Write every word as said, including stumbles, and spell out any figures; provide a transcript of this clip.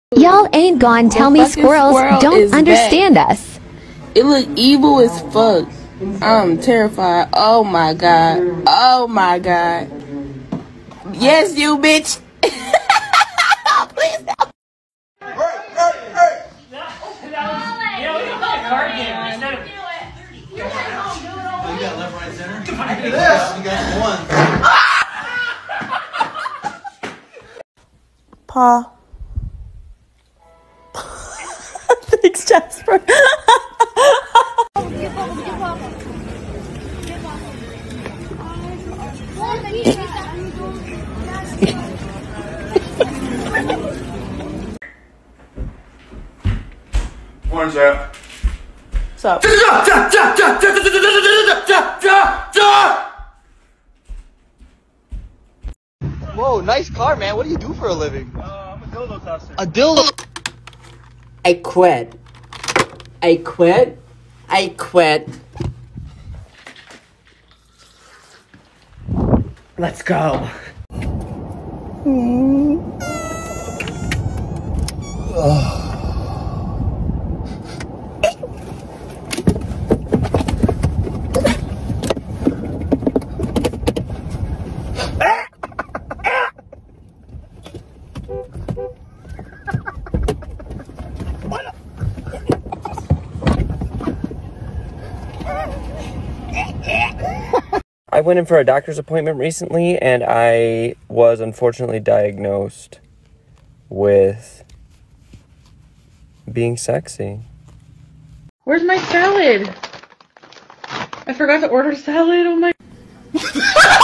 Y'all ain't gonna tell me squirrels squirrel don't understand back. us. It look evil as fuck. I'm terrified. Oh my god. Oh my god. Yes, you bitch. Please no. You got left, right, center? Look at this. You got one. Pa. Thanks, Jasper. Morning, Jeff. What's up? Whoa, nice car, man. What do you do for a living? Uh, I'm a dildo tosser. A dildo? I quit. I quit. I quit. Let's go. I went in for a doctor's appointment recently, and I was unfortunately diagnosed with being sexy. Where's my salad? I forgot to order salad. Oh my.